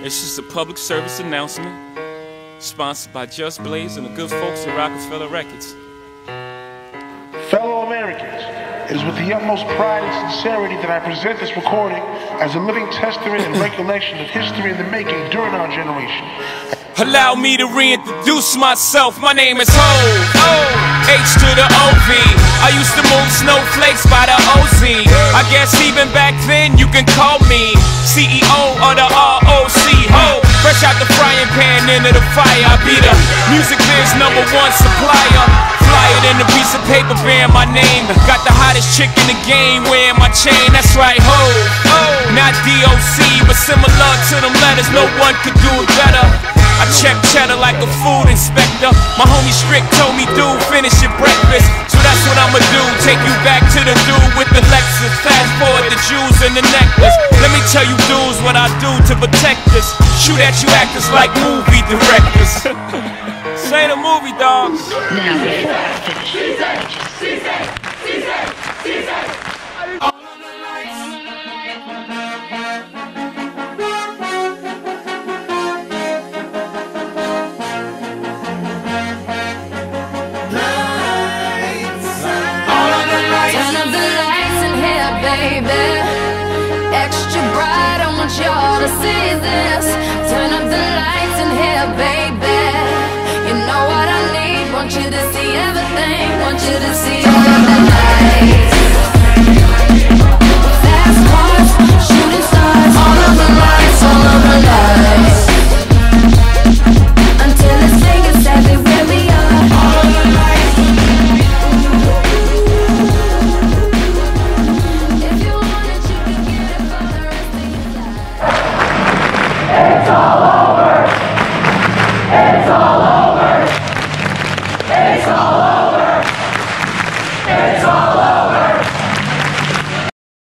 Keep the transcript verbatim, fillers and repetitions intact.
It's just a public service announcement, sponsored by Just Blaze and the good folks at Rockefeller Records. Fellow Americans, it is with the utmost pride and sincerity that I present this recording as a living testament and recollection of history in the making during our generation. Allow me to reintroduce myself. My name is Ho, H to the O V. I used to move snowflakes by the O Z. I guess even back then you can call me C E O of the R O C. Ho, fresh out the frying pan into the fire. I be the music biz number one supplier. Flyer than a piece of paper bearing my name. Got the hottest chick in the game wearing my chain. That's right, Ho, not D O C, but similar to them letters. No one could do it better. I check cheddar like a food inspector. My homie Strick told me, dude, finish your breakfast. So that's what I'ma do, take you back to the dude with the Lexus. Fast forward the jewels and the necklace. Let me tell you dudes what I do to protect us. Shoot at you actors like movie directors. This ain't a movie, dog. Now before I finish, she said, she said, she said, she said. Baby, extra bright, I want y'all to see this.